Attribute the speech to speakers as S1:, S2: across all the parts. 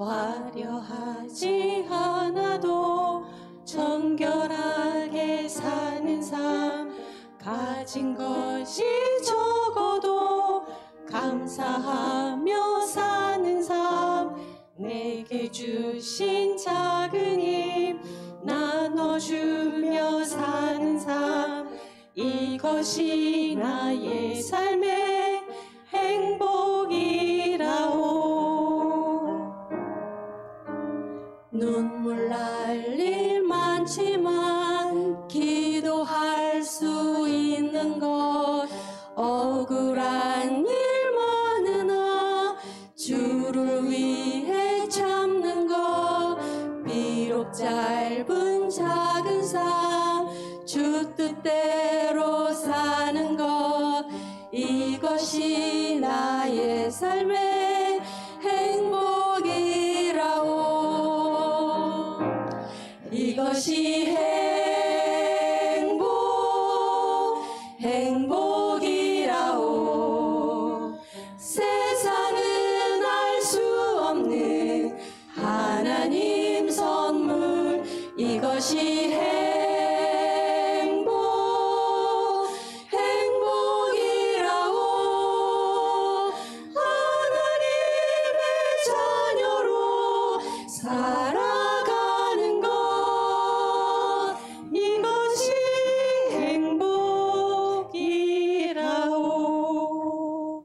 S1: 화려하지 않아도 정결하게 사는 삶, 가진 것이 적어도 감사하며 사는 삶, 내게 주신 작은 힘 나눠주며 사는 삶, 이것이 나의 삶의 행복이라오. 눈물 날 일 많지만 기도할 수 있는 것, 억울한 일 많으나 주를 위해 참는 것, 비록 짧은 작은 삶 주 뜻대로 사는 것, 이것이 나의 삶의 행복이라오. 이것이 행복이라오. 세상은 알 수 없는 하나님 선물, 이것이 행복이라오. 하나님의 자녀로 살아가는 것, 이것이 행복이라오.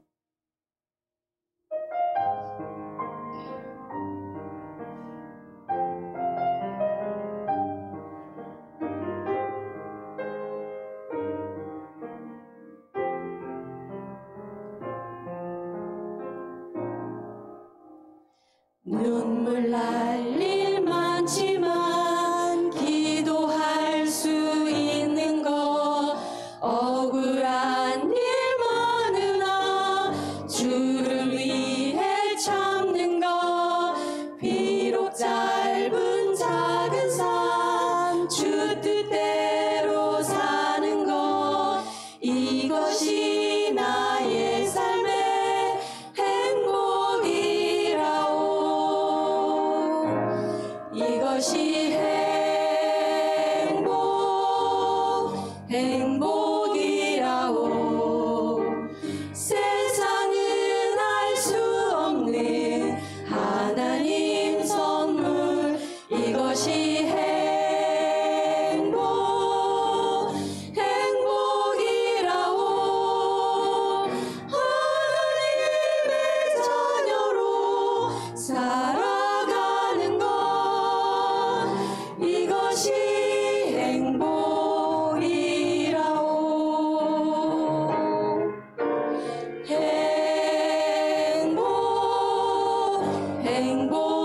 S1: 눈물 날 일 많지만 기도할 수 있는 것, 억울한 일 많으나 주를 위해 참는 것, 비록 짧은 작은 삶 주 뜻대로 사는 것, 이것이 나의 삶의 행복이라오. 이것이 행복이라오. 세상은 알 수 없는 하나님 선물, 이것이 행복이라오. 하나님의 자녀로 살아가는 것, 이것이 행복이라오. 행복